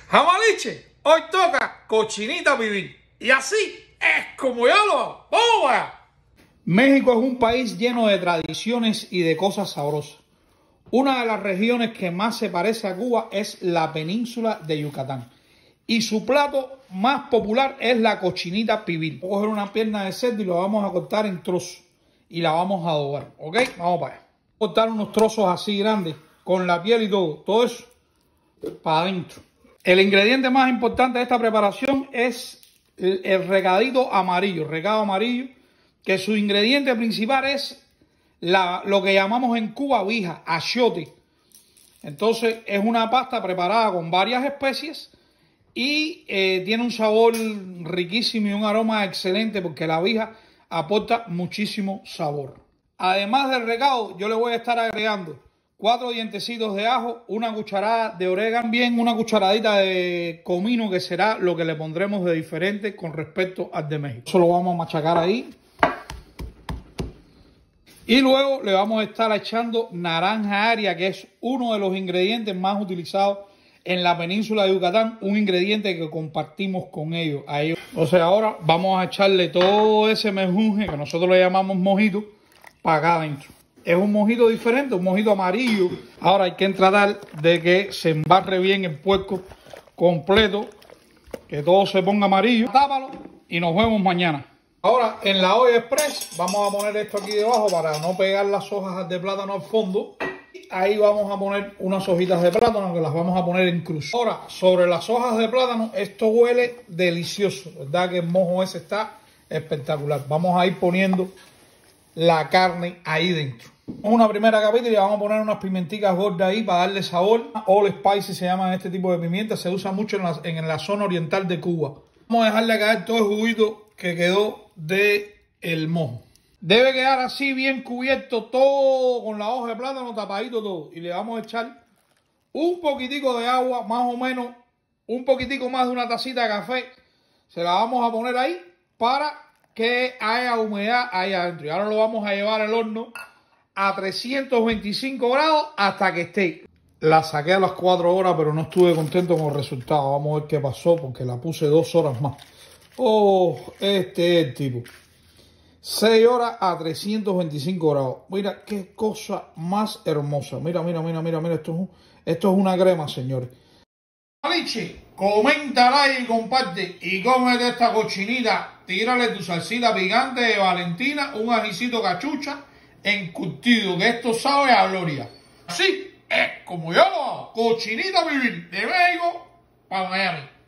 Jamaliche, hoy toca cochinita pibil. Y así es como yo lo hago. ¡Vamos allá! México es un país lleno de tradiciones y de cosas sabrosas. Una de las regiones que más se parece a Cuba es la península de Yucatán. Y su plato más popular es la cochinita pibil. Vamos a coger una pierna de cerdo y lo vamos a cortar en trozos. Y la vamos a adobar, ¿ok? Vamos para allá. Cortar unos trozos así grandes, con la piel y todo eso para adentro. El ingrediente más importante de esta preparación es el recadito amarillo, recado amarillo, que su ingrediente principal es lo que llamamos en Cuba vija, achiote. Entonces es una pasta preparada con varias especies y tiene un sabor riquísimo y un aroma excelente porque la vija aporta muchísimo sabor. Además del recado, yo le voy a estar agregando 4 dientecitos de ajo, una cucharada de orégano, bien una cucharadita de comino, que será lo que le pondremos de diferente con respecto al de México. Eso lo vamos a machacar ahí. Y luego le vamos a estar echando naranja agria, que es uno de los ingredientes más utilizados en la península de Yucatán, un ingrediente que compartimos con ellos. O sea, ahora vamos a echarle todo ese mejunje, que nosotros le llamamos mojito, para acá adentro. Es un mojito diferente, un mojito amarillo. Ahora hay que tratar de que se embarre bien el puerco completo, que todo se ponga amarillo. Tápalo y nos vemos mañana. Ahora en la olla express vamos a poner esto aquí debajo para no pegar las hojas de plátano al fondo. Ahí vamos a poner unas hojitas de plátano que las vamos a poner en cruz. Ahora, sobre las hojas de plátano, esto huele delicioso, ¿verdad? Que el mojo ese está espectacular. Vamos a ir poniendo la carne ahí dentro. Una primera capita y le vamos a poner unas pimenticas gordas ahí para darle sabor. All Spicy se llaman este tipo de pimienta, se usa mucho en la zona oriental de Cuba. Vamos a dejarle caer todo el juguito que quedó del mojo. Debe quedar así bien cubierto todo con la hoja de plátano, tapadito todo. Y le vamos a echar un poquitico de agua, más o menos un poquitico más de una tacita de café. Se la vamos a poner ahí para que haya humedad ahí adentro. Y ahora lo vamos a llevar al horno a 325 grados hasta que esté. La saqué a las 4 horas, pero no estuve contento con el resultado. Vamos a ver qué pasó porque la puse 2 horas más. Oh, este es el tipo. 6 horas a 325 grados. Mira qué cosa más hermosa. Mira. Esto es una crema, señores. Jamaliche, comenta, like y comparte. Y cómete esta cochinita. Tírale tu salsita picante de Valentina, un ajicito cachucha encurtido, que esto sabe a gloria. Así es como yo lo hago. Cochinita pibil de México para Miami.